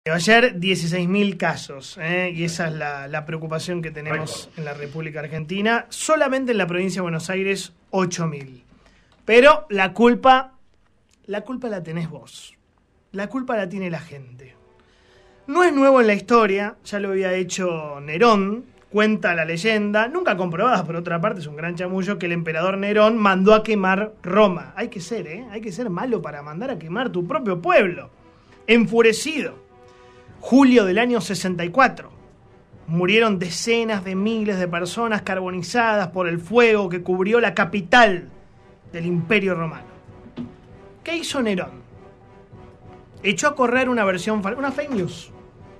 Ayer 16.000 casos, y esa es la preocupación que tenemos en la República Argentina. Solamente en la provincia de Buenos Aires 8.000. Pero la culpa la tenés vos. La culpa la tiene la gente. No es nuevo en la historia, ya lo había hecho Nerón, cuenta la leyenda, nunca comprobada, por otra parte es un gran chamullo, que el emperador Nerón mandó a quemar Roma. Hay que ser malo para mandar a quemar tu propio pueblo. Enfurecido. Julio del año 64. Murieron decenas de miles de personas carbonizadas por el fuego que cubrió la capital del Imperio Romano. ¿Qué hizo Nerón? Echó a correr una fake news.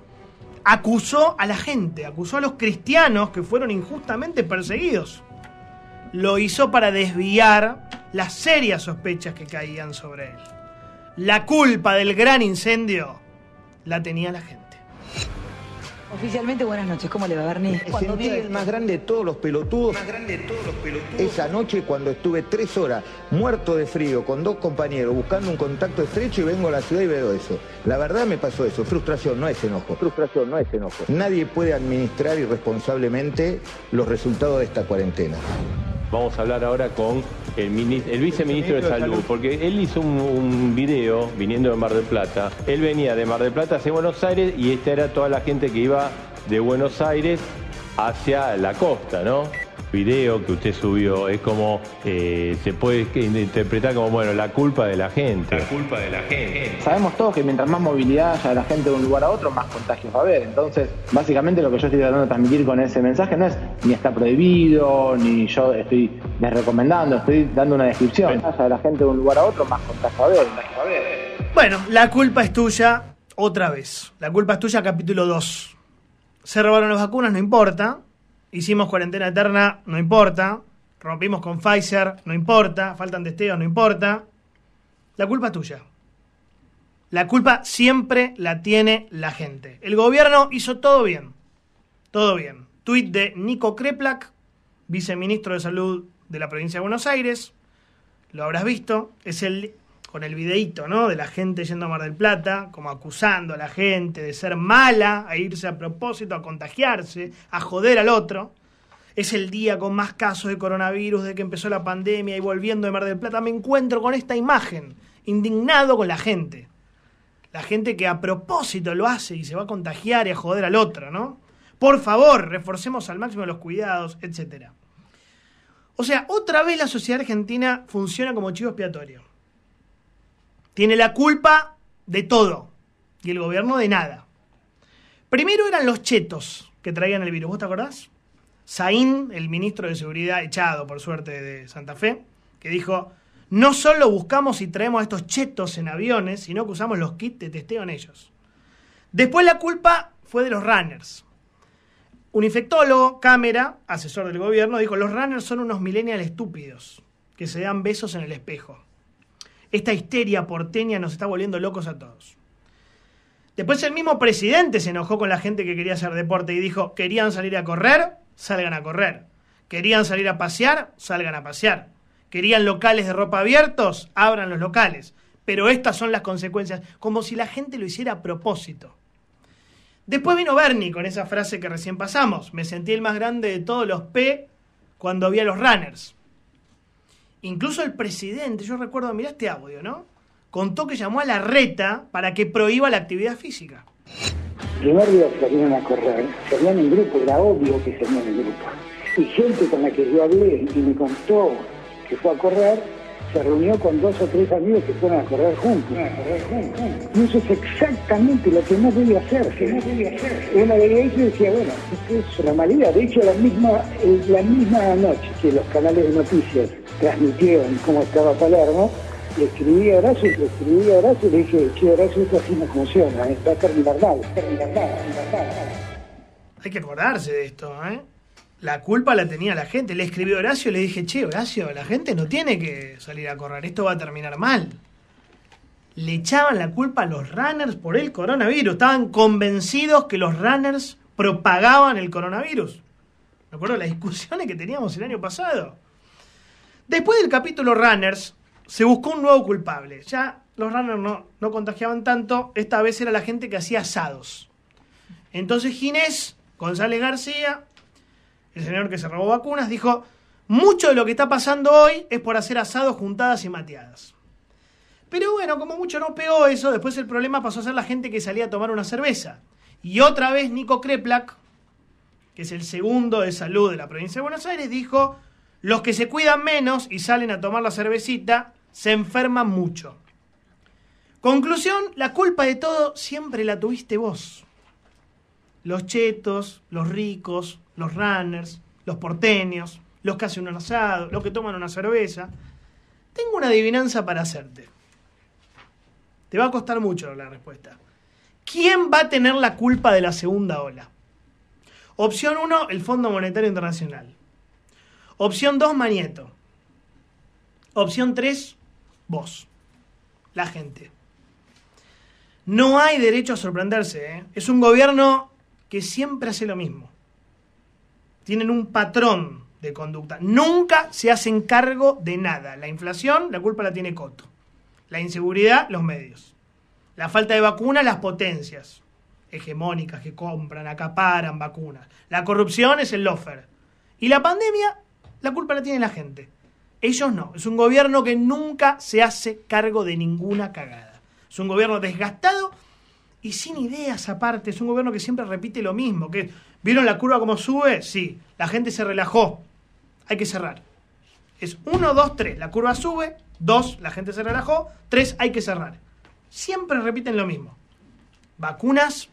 Acusó a la gente, acusó a los cristianos que fueron injustamente perseguidos. Lo hizo para desviar las serias sospechas que caían sobre él. La culpa del gran incendio la tenía la gente. Oficialmente, buenas noches. ¿Cómo le va, Bernie? Sentí el más grande de todos los pelotudos. Esa noche cuando estuve 3 horas muerto de frío con 2 compañeros buscando un contacto estrecho y vengo a la ciudad y veo eso. La verdad me pasó eso. Frustración, no es enojo. Nadie puede administrar irresponsablemente los resultados de esta cuarentena. Vamos a hablar ahora con el viceministro de Salud, porque él hizo un video viniendo de Mar del Plata. Él venía de Mar del Plata hacia Buenos Aires y esta era toda la gente que iba de Buenos Aires hacia la costa, ¿no? El video que usted subió es como, se puede interpretar como, bueno, la culpa de la gente. Sabemos todos que mientras más movilidad haya de la gente de un lugar a otro, más contagios va a haber. Entonces, básicamente lo que yo estoy tratando de transmitir con ese mensaje no es ni está prohibido, ni yo estoy desrecomendando, estoy dando una descripción. Haya de la gente de un lugar a otro, más contagios va a haber. Bueno, la culpa es tuya otra vez. La culpa es tuya, capítulo 2. Se robaron las vacunas, no importa. Hicimos cuarentena eterna, no importa. Rompimos con Pfizer, no importa. Faltan testeos, no importa. La culpa es tuya. La culpa siempre la tiene la gente. El gobierno hizo todo bien. Todo bien. Tuit de Nico Kreplak, viceministro de Salud de la provincia de Buenos Aires. Lo habrás visto. Es con el videíto, ¿no? De la gente yendo a Mar del Plata, como acusando a la gente de ser mala, a irse a propósito, a contagiarse, a joder al otro. Es el día con más casos de coronavirus desde que empezó la pandemia y volviendo de Mar del Plata me encuentro con esta imagen, indignado con la gente. La gente que a propósito lo hace y se va a contagiar y a joder al otro, ¿no? Por favor, reforcemos al máximo los cuidados, etc. O sea, otra vez la sociedad argentina funciona como chivo expiatorio. Tiene la culpa de todo y el gobierno de nada. Primero eran los chetos que traían el virus, ¿vos te acordás? Saín, el ministro de Seguridad, echado por suerte de Santa Fe, que dijo, no solo buscamos y traemos a estos chetos en aviones, sino que usamos los kits de testeo en ellos. Después la culpa fue de los runners. Un infectólogo, Cámara, asesor del gobierno, dijo, los runners son unos millennials estúpidos que se dan besos en el espejo. Esta histeria porteña nos está volviendo locos a todos. Después el mismo presidente se enojó con la gente que quería hacer deporte y dijo, querían salir a correr, salgan a correr. Querían salir a pasear, salgan a pasear. Querían locales de ropa abiertos, abran los locales. Pero estas son las consecuencias, como si la gente lo hiciera a propósito. Después vino Bernie con esa frase que recién pasamos. Me sentí el más grande de todos los P cuando vi a los runners. Incluso el presidente, yo recuerdo, mirá este audio, ¿no? Contó que llamó a Larreta para que prohíba la actividad física. El primer día salieron a correr, salían en grupo, era obvio que salían en grupo. Y gente con la que yo hablé y me contó que fue a correr, se reunió con 2 o 3 amigos que fueron a correr juntos. Y eso es exactamente lo que no debe hacerse. Una de ellos decía, bueno, esto es una malidad. De hecho, la misma noche que los canales de noticias transmitieron cómo estaba Palermo, le escribí a Horacio y le dije, che, Horacio, esto así no funciona, va a terminar mal. Hay que acordarse de esto, ¿eh? La culpa la tenía la gente. Le escribí a Horacio y le dije, che, Horacio, la gente no tiene que salir a correr, esto va a terminar mal. Le echaban la culpa a los runners por el coronavirus. Estaban convencidos que los runners propagaban el coronavirus. Me acuerdo de las discusiones que teníamos el año pasado. Después del capítulo runners, se buscó un nuevo culpable. Ya los runners no contagiaban tanto, esta vez era la gente que hacía asados. Entonces Ginés González García, el señor que se robó vacunas, dijo: mucho de lo que está pasando hoy es por hacer asados, juntadas y mateadas. Pero bueno, como mucho no pegó eso, después el problema pasó a ser la gente que salía a tomar una cerveza. Y otra vez Nico Kreplak, que es el segundo de salud de la provincia de Buenos Aires, dijo: los que se cuidan menos y salen a tomar la cervecita se enferman mucho. Conclusión, la culpa de todo siempre la tuviste vos. Los chetos, los ricos, los runners, los porteños, los que hacen un asado, los que toman una cerveza. Tengo una adivinanza para hacerte. Te va a costar mucho la respuesta. ¿Quién va a tener la culpa de la segunda ola? Opción 1, el Fondo Monetario Internacional. Opción 2, Manieto. Opción 3, vos, la gente. No hay derecho a sorprenderse, ¿eh? Es un gobierno que siempre hace lo mismo. Tienen un patrón de conducta. Nunca se hacen cargo de nada. La inflación, la culpa la tiene Coto. La inseguridad, los medios. La falta de vacunas, las potencias hegemónicas que compran, acaparan vacunas. La corrupción es el lofer. Y la pandemia, la culpa la tiene la gente. Ellos no. Es un gobierno que nunca se hace cargo de ninguna cagada. Es un gobierno desgastado y sin ideas aparte. Es un gobierno que siempre repite lo mismo. ¿Vieron la curva como sube? Sí. La gente se relajó. Hay que cerrar. Es 1, 2, 3. La curva sube. 2, la gente se relajó. 3, hay que cerrar. Siempre repiten lo mismo. Vacunas,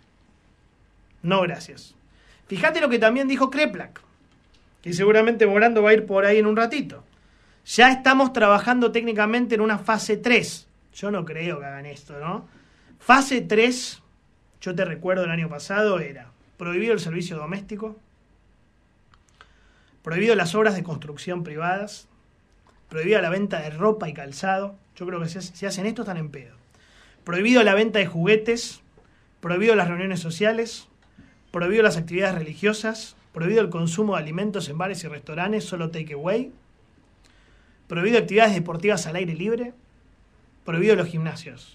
no gracias. Fíjate lo que también dijo Kreplak, que seguramente Morando va a ir por ahí en un ratito. Ya estamos trabajando técnicamente en una fase 3. Yo no creo que hagan esto, ¿no? Fase 3, yo te recuerdo el año pasado, era prohibido el servicio doméstico, prohibido las obras de construcción privadas, prohibida la venta de ropa y calzado. Yo creo que si hacen esto están en pedo. Prohibido la venta de juguetes, prohibido las reuniones sociales, prohibido las actividades religiosas, prohibido el consumo de alimentos en bares y restaurantes, solo take away, prohibido actividades deportivas al aire libre, prohibido los gimnasios.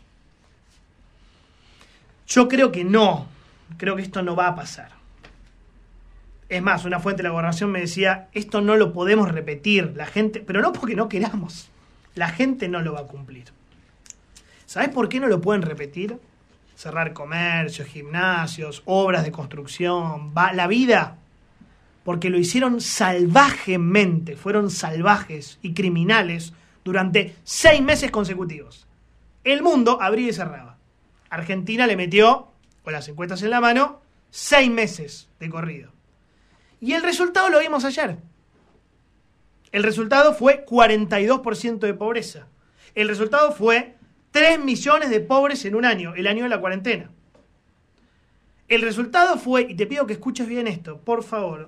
Yo creo que esto no va a pasar. Es más, una fuente de la gobernación me decía, esto no lo podemos repetir, la gente, pero no porque no queramos, la gente no lo va a cumplir. ¿Sabés por qué no lo pueden repetir? Cerrar comercios, gimnasios, obras de construcción, la vida. Porque lo hicieron salvajemente, fueron salvajes y criminales durante 6 meses consecutivos. El mundo abría y cerraba. Argentina le metió, con las encuestas en la mano, 6 meses de corrido. Y el resultado lo vimos ayer. El resultado fue 42% de pobreza. El resultado fue 3 millones de pobres en un año, el año de la cuarentena. El resultado fue, y te pido que escuches bien esto, por favor,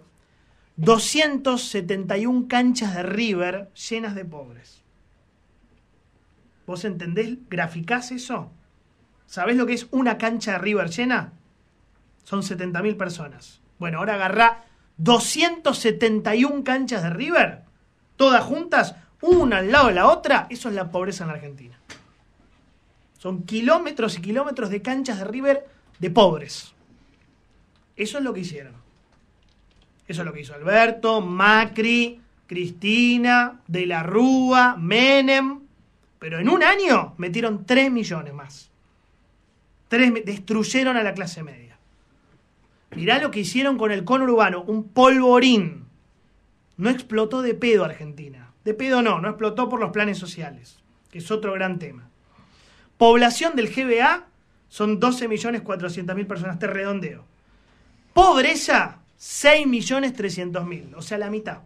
271 canchas de River llenas de pobres. ¿Vos entendés? ¿Graficás eso? ¿Sabés lo que es una cancha de River llena? Son 70.000 personas. Bueno, ahora agarrá 271 canchas de River, todas juntas, una al lado de la otra. Eso es la pobreza en la Argentina. Son kilómetros y kilómetros de canchas de River de pobres. Eso es lo que hicieron. Eso es lo que hizo Alberto, Macri, Cristina, De la Rúa, Menem. Pero en un año metieron 3 millones más. Destruyeron a la clase media. Mirá lo que hicieron con el conurbano, un polvorín. No explotó de pedo Argentina. De pedo no explotó por los planes sociales, que es otro gran tema. Población del GBA son 12.400.000 personas, te redondeo. Pobreza, 6.300.000, o sea, la mitad.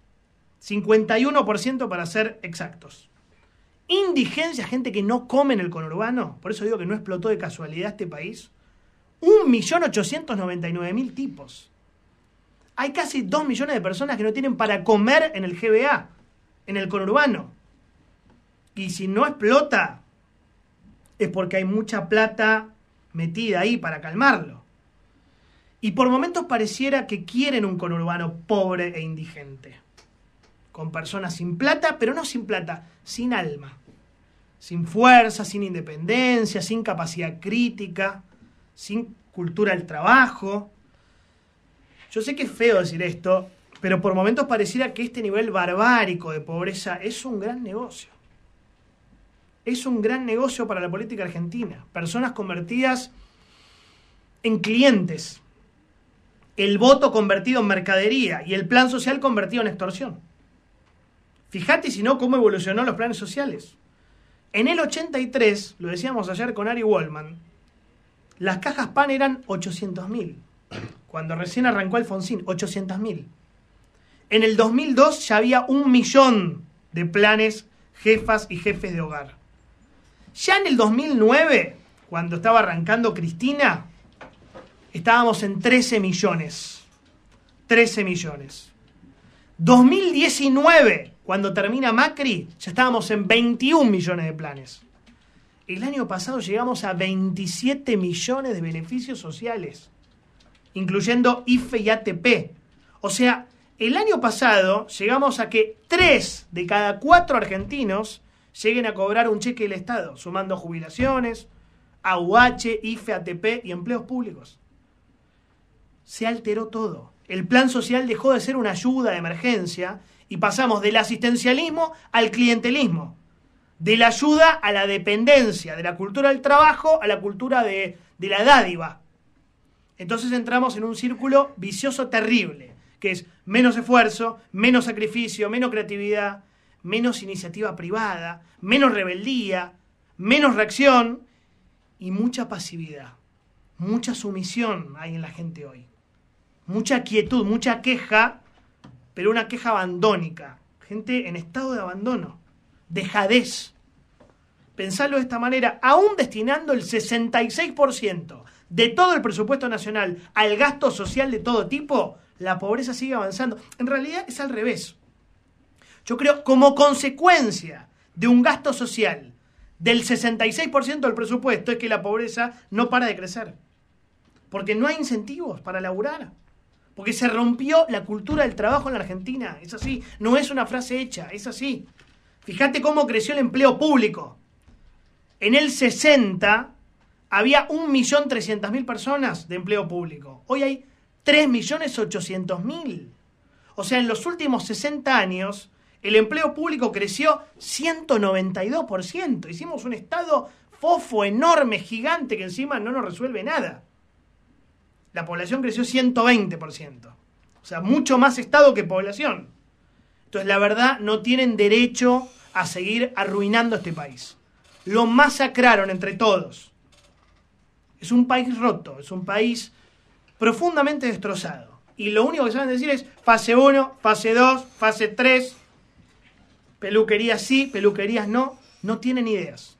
51% para ser exactos. Indigencia, gente que no come en el conurbano, por eso digo que no explotó de casualidad este país. 1.899.000 tipos. Hay casi 2 millones de personas que no tienen para comer en el GBA, en el conurbano. Y si no explota, es porque hay mucha plata metida ahí para calmarlo. Y por momentos pareciera que quieren un conurbano pobre e indigente. Con personas sin plata, pero no sin plata, sin alma. sin fuerza, sin independencia, sin capacidad crítica, sin cultura del trabajo. Yo sé que es feo decir esto, pero por momentos pareciera que este nivel barbárico de pobreza es un gran negocio. Es un gran negocio para la política argentina. Personas convertidas en clientes. El voto convertido en mercadería y el plan social convertido en extorsión. Fíjate si no cómo evolucionó los planes sociales. En el 83, lo decíamos ayer con Ari Wallman, las cajas PAN eran 800.000. Cuando recién arrancó Alfonsín, 800.000. En el 2002 ya había 1 millón de planes jefas y jefes de hogar. Ya en el 2009, cuando estaba arrancando Cristina, estábamos en 13 millones. 13 millones. 2019, cuando termina Macri, ya estábamos en 21 millones de planes. El año pasado llegamos a 27 millones de beneficios sociales, incluyendo IFE y ATP. O sea, el año pasado llegamos a que 3 de cada 4 argentinos lleguen a cobrar un cheque del Estado, sumando jubilaciones, AUH, IFE, ATP y empleos públicos. Se alteró todo. El plan social dejó de ser una ayuda de emergencia y pasamos del asistencialismo al clientelismo, de la ayuda a la dependencia, de la cultura del trabajo a la cultura de la dádiva. Entonces entramos en un círculo vicioso terrible, que es menos esfuerzo, menos sacrificio, menos creatividad, menos iniciativa privada, menos rebeldía, menos reacción y mucha pasividad, mucha sumisión hay en la gente hoy. Mucha quietud, mucha queja, pero una queja abandónica. Gente en estado de abandono, dejadez. Pensarlo de esta manera, aún destinando el 66% de todo el presupuesto nacional al gasto social de todo tipo, la pobreza sigue avanzando. En realidad es al revés. Yo creo, como consecuencia de un gasto social del 66% del presupuesto, es que la pobreza no para de crecer. Porque no hay incentivos para laburar. Porque se rompió la cultura del trabajo en la Argentina. Es así. No es una frase hecha. Es así. Fíjate cómo creció el empleo público. En el 60 había 1.300.000 personas de empleo público. Hoy hay 3.800.000. O sea, en los últimos 60 años, el empleo público creció 192%. Hicimos un Estado fofo, enorme, gigante, que encima no nos resuelve nada. La población creció 120%. O sea, mucho más Estado que población. Entonces, la verdad, no tienen derecho a seguir arruinando este país. Lo masacraron entre todos. Es un país roto, es un país profundamente destrozado. Y lo único que saben decir es fase 1, fase 2, fase 3, peluquerías sí, peluquerías no. No tienen ideas.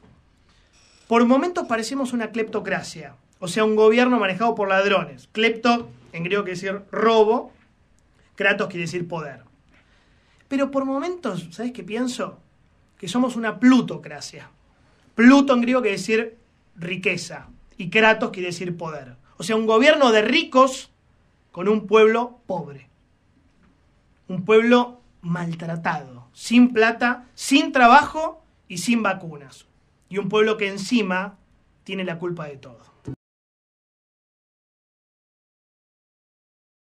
Por momentos parecemos una cleptocracia. O sea, un gobierno manejado por ladrones. Klepto, en griego quiere decir robo. Kratos quiere decir poder. Pero por momentos, ¿sabes qué pienso? Que somos una plutocracia. Pluto en griego quiere decir riqueza. Y Kratos quiere decir poder. O sea, un gobierno de ricos con un pueblo pobre. Un pueblo maltratado. Sin plata, sin trabajo y sin vacunas. Y un pueblo que encima tiene la culpa de todo.